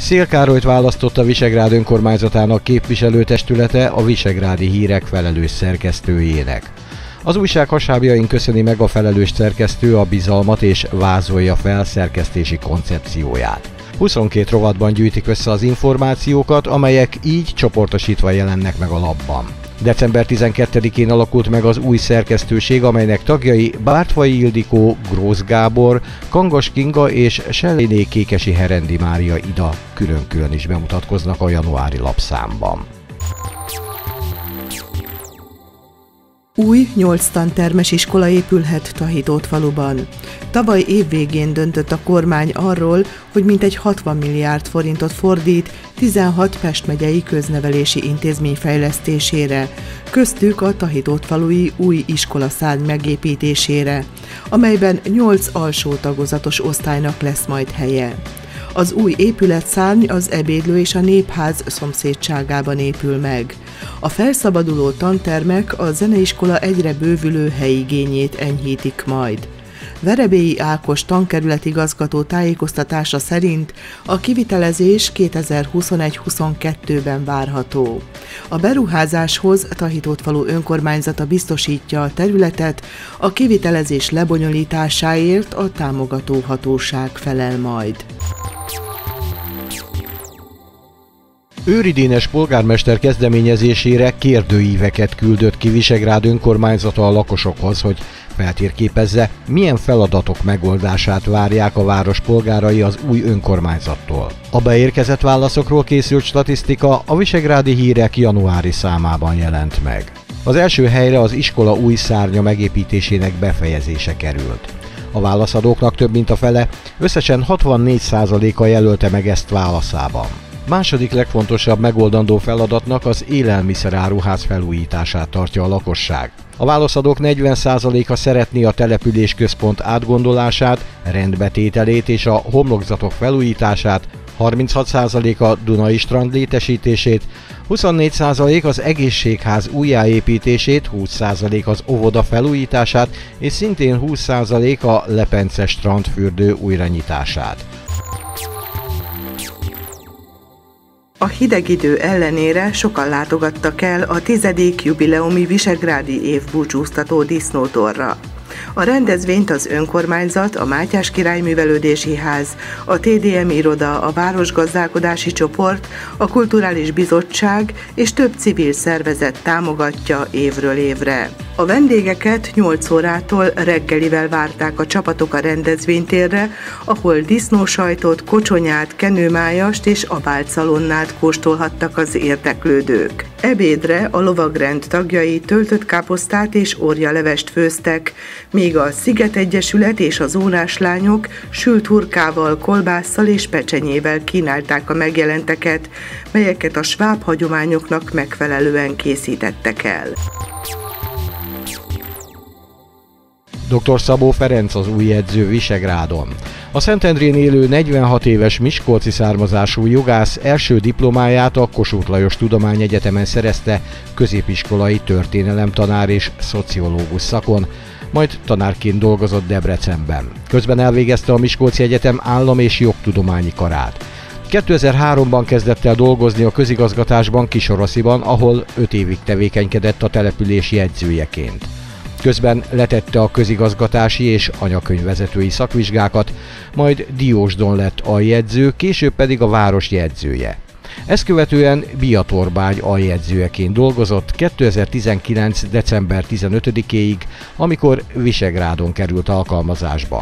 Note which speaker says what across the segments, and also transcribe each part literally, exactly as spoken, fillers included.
Speaker 1: Széll Károlyt választotta Visegrád önkormányzatának képviselőtestülete a Visegrádi Hírek felelős szerkesztőjének. Az újság hasábjain köszöni meg a felelős szerkesztő a bizalmat és vázolja fel szerkesztési koncepcióját. huszonkét rovatban gyűjtik össze az információkat, amelyek így csoportosítva jelennek meg a lapban. december tizenkettedikén alakult meg az új szerkesztőség, amelynek tagjai Bártfai Ildikó, Grósz Gábor, Kangas Kinga és Selléné Kékesi Herendi Mária Ida külön-külön is bemutatkoznak a januári lapszámban.
Speaker 2: Új nyolc tantermes iskola épülhet Tahitótfaluban. Tavaly évvégén döntött a kormány arról, hogy mintegy hatvan milliárd forintot fordít tizenhat Pest megyei köznevelési intézmény fejlesztésére, köztük a tahitótfalui új iskolaszárny megépítésére, amelyben nyolc alsó tagozatos osztálynak lesz majd helye. Az új épületszárny az ebédlő és a népház szomszédságában épül meg. A felszabaduló tantermek a zeneiskola egyre bővülő helyigényét enyhítik majd. Verebélyi Ákos tankerületigazgató tájékoztatása szerint a kivitelezés kétezer-huszonegy-huszonkettőben várható. A beruházáshoz Tahitótfalu önkormányzata biztosítja a területet, a kivitelezés lebonyolításáért a támogató hatóság felel majd.
Speaker 1: Őri Dénes polgármester kezdeményezésére kérdőíveket küldött ki Visegrád önkormányzata a lakosokhoz, hogy feltérképezze, milyen feladatok megoldását várják a város polgárai az új önkormányzattól. A beérkezett válaszokról készült statisztika a Visegrádi Hírek januári számában jelent meg. Az első helyre az iskola új szárnya megépítésének befejezése került. A válaszadóknak több mint a fele, összesen hatvannégy százaléka jelölte meg ezt válaszában. Második legfontosabb megoldandó feladatnak az élelmiszeráruház felújítását tartja a lakosság. A válaszadók negyven százaléka szeretné a településközpont átgondolását, rendbetételét és a homlokzatok felújítását, harminchat százaléka Dunai strand létesítését, huszonnégy százalék az egészségház újjáépítését, húsz százalék az óvoda felújítását és szintén húsz százalék a Lepence strandfürdő újranyitását.
Speaker 2: A hideg idő ellenére sokan látogattak el a tizedik jubileumi visegrádi év búcsúztató disznótorra. A rendezvényt az önkormányzat, a Mátyás Király Művelődési Ház, a té dé em iroda, a Városgazdálkodási Csoport, a Kulturális Bizottság és több civil szervezet támogatja évről évre. A vendégeket nyolc órától reggelivel várták a csapatok a rendezvénytérre, ahol disznósajtot, kocsonyát, kenőmájast és abáltszalonnát kóstolhattak az érdeklődők. Ebédre a lovagrend tagjai töltött káposztát és orrjalevest főztek, míg a Sziget Egyesület és az óráslányok sült hurkával, kolbásszal és pecsenyével kínálták a megjelenteket, melyeket a sváb hagyományoknak megfelelően készítettek el.
Speaker 1: doktor Szabó Ferenc az új edző Visegrádon. A Szentendrén élő negyvenhat éves miskolci származású jogász első diplomáját a Kossuth Lajos Tudományegyetemen szerezte középiskolai történelemtanár és szociológus szakon, majd tanárként dolgozott Debrecenben. Közben elvégezte a Miskolci Egyetem állam- és jogtudományi karát. kétezer-háromban kezdett el dolgozni a közigazgatásban Kisorosziban, ahol öt évig tevékenykedett a települési edzőjeként. Közben letette a közigazgatási és anyakönyvvezetői szakvizsgákat, majd Diósdon lett aljegyző, később pedig a város jegyzője. Ezt követően Biatorbágy aljegyzőjeként dolgozott kétezer-tizenkilenc. december tizenötödikéig, amikor Visegrádon került alkalmazásba.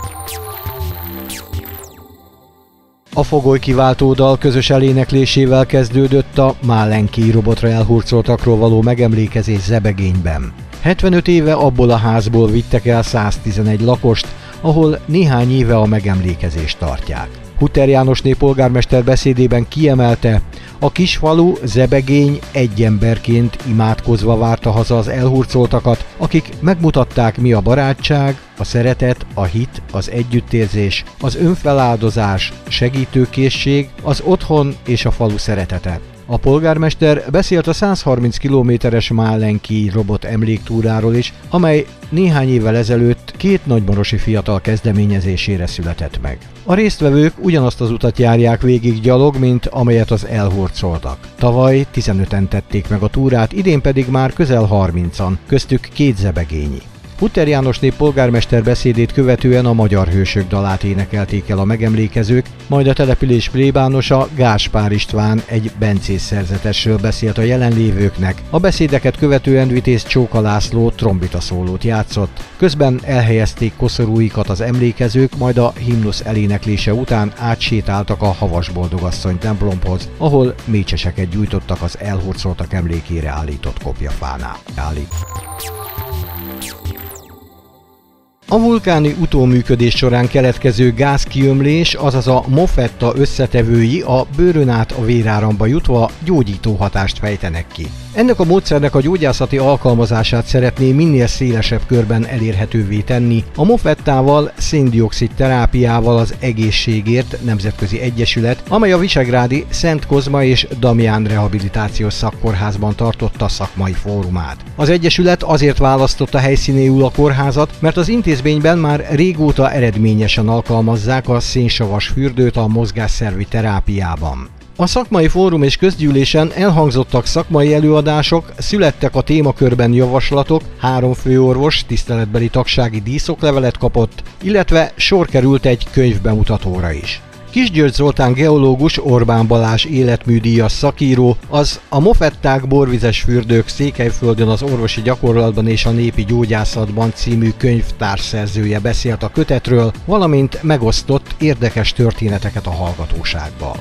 Speaker 1: A Fogoly kiváltó dal közös eléneklésével kezdődött a Málenki robotra elhurcoltakról való megemlékezés Zebegényben. hetvenöt éve abból a házból vittek el száztizenegy lakost, ahol néhány éve a megemlékezést tartják. Hutter Jánosné polgármester beszédében kiemelte, a kisfalu Zebegény egy emberként imádkozva várta haza az elhurcoltakat, akik megmutatták, mi a barátság, a szeretet, a hit, az együttérzés, az önfeláldozás, segítőkészség, az otthon és a falu szeretete. A polgármester beszélt a százharminc kilométeres Málenki robot emléktúráról is, amely néhány évvel ezelőtt két nagymarosi fiatal kezdeményezésére született meg. A résztvevők ugyanazt az utat járják végig gyalog, mint amelyet az elhurcoltak. Tavaly tizenöten tették meg a túrát, idén pedig már közel harmincan, köztük két zebegényi. Hutter Jánosné polgármester beszédét követően a Magyar Hősök dalát énekelték el a megemlékezők, majd a település plébánosa Gáspár István egy bencés szerzetesről beszélt a jelenlévőknek. A beszédeket követően Vitéz Csóka László trombitaszólót játszott, közben elhelyezték koszorúikat az emlékezők, majd a himnusz eléneklése után átsétáltak a Havasboldogasszony templomhoz, ahol mécseseket gyújtottak az elhurcoltak emlékére állított kopjafánál. Állít. A vulkáni utóműködés során keletkező gázkiömlés, azaz a mofetta összetevői a bőrön át a véráramba jutva gyógyító hatást fejtenek ki. Ennek a módszernek a gyógyászati alkalmazását szeretné minél szélesebb körben elérhetővé tenni. A mofettával, szén-dioxid terápiával az Egészségért Nemzetközi Egyesület, amely a visegrádi Szent Kozma és Damián Rehabilitációs Szakkórházban tartotta szakmai fórumát. Az egyesület azért választotta helyszínéül a kórházat, mert az intézményben már régóta eredményesen alkalmazzák a szénsavas fürdőt a mozgásszervi terápiában. A szakmai fórum és közgyűlésen elhangzottak szakmai előadások, születtek a témakörben javaslatok, három főorvos tiszteletbeli tagsági díszoklevelet kapott, illetve sor került egy könyvbemutatóra is. Kisgyörgy Zoltán geológus, Orbán Balázs életműdíjas szakíró, az A mofetták borvizes fürdők Székelyföldön az orvosi gyakorlatban és a népi gyógyászatban című könyv társszerzője beszélt a kötetről, valamint megosztott érdekes történeteket a hallgatósággal.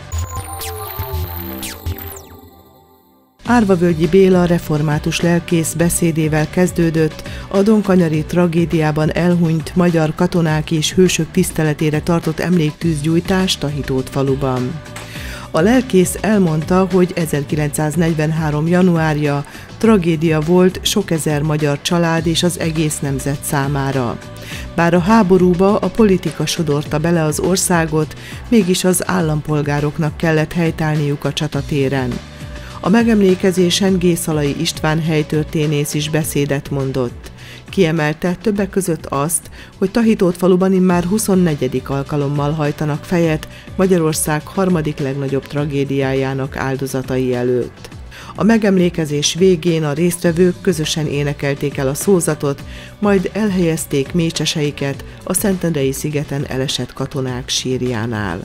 Speaker 2: Árvavölgyi Béla református lelkész beszédével kezdődött a donkanyari tragédiában elhunyt magyar katonák és hősök tiszteletére tartott emléktűzgyújtás Tahitótfaluban. A lelkész elmondta, hogy ezerkilencszáznegyvenhárom. januárja tragédia volt sok ezer magyar család és az egész nemzet számára. Bár a háborúba a politika sodorta bele az országot, mégis az állampolgároknak kellett helytállniuk a csatatéren. A megemlékezésen Gészalai István helytörténész is beszédet mondott. Kiemelte többek között azt, hogy Tahitótfaluban immár huszonnegyedik alkalommal hajtanak fejet Magyarország harmadik legnagyobb tragédiájának áldozatai előtt. A megemlékezés végén a résztvevők közösen énekelték el a szózatot, majd elhelyezték mécseseiket a Szentendrei szigeten elesett katonák sírjánál.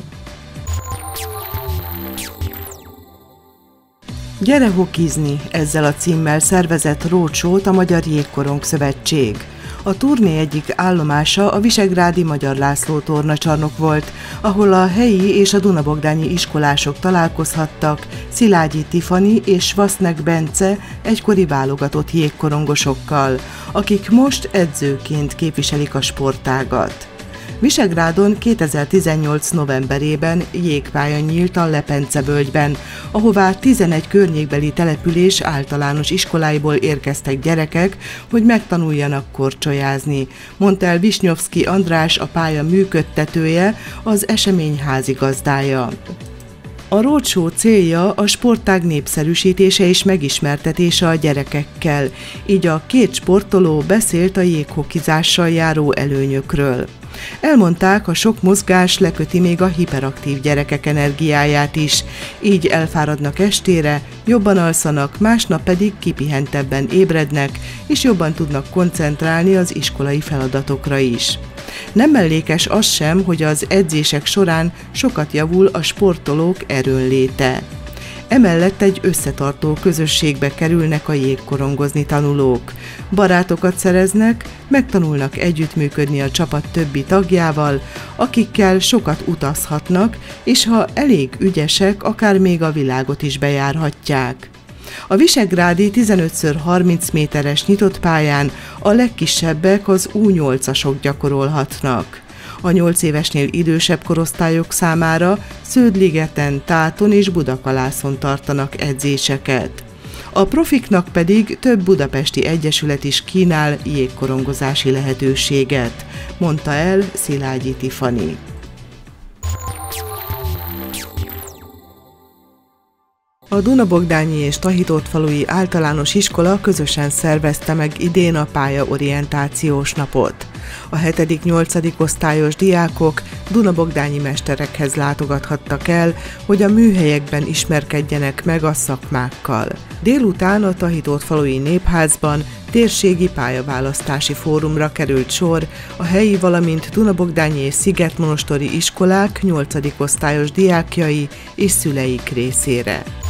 Speaker 2: Gyere hokizni, ezzel a címmel szervezett roadshow-t a Magyar Jégkorong Szövetség. A turné egyik állomása a visegrádi Magyar László tornacsarnok volt, ahol a helyi és a dunabogdányi iskolások találkozhattak Szilágyi Tiffany és Svasznek Bence egykori válogatott jégkorongosokkal, akik most edzőként képviselik a sportágat. Visegrádon kétezer-tizennyolc. novemberében jégpálya nyílt a Lepence-völgyben, ahová tizenegy környékbeli település általános iskoláiból érkeztek gyerekek, hogy megtanuljanak korcsolyázni, mondta el Visnyovszky András, a pálya működtetője, az esemény házigazdája. A roadshow célja a sportág népszerűsítése és megismertetése a gyerekekkel, így a két sportoló beszélt a jéghokizással járó előnyökről. Elmondták, a sok mozgás leköti még a hiperaktív gyerekek energiáját is, így elfáradnak estére, jobban alszanak, másnap pedig kipihentebben ébrednek, és jobban tudnak koncentrálni az iskolai feladatokra is. Nem mellékes az sem, hogy az edzések során sokat javul a sportolók erőnléte. Emellett egy összetartó közösségbe kerülnek a jégkorongozni tanulók. Barátokat szereznek, megtanulnak együttműködni a csapat többi tagjával, akikkel sokat utazhatnak, és ha elég ügyesek, akár még a világot is bejárhatják. A visegrádi tizenöt szög harminc méteres nyitott pályán a legkisebbek, az U nyolcasok gyakorolhatnak. A nyolc évesnél idősebb korosztályok számára Sződligeten, Táton és Budakalászon tartanak edzéseket. A profiknak pedig több budapesti egyesület is kínál jégkorongozási lehetőséget, mondta el Szilágyi Tiffany. A A Dunabogdányi és Tahitótfalui Általános Iskola közösen szervezte meg idén a pályaorientációs napot. A hetedik-nyolcadik osztályos diákok dunabogdányi mesterekhez látogathattak el, hogy a műhelyekben ismerkedjenek meg a szakmákkal. Délután a Tahitótfalui Népházban térségi pályaválasztási fórumra került sor a helyi, valamint dunabogdányi és szigetmonostori iskolák nyolcadik osztályos diákjai és szüleik részére.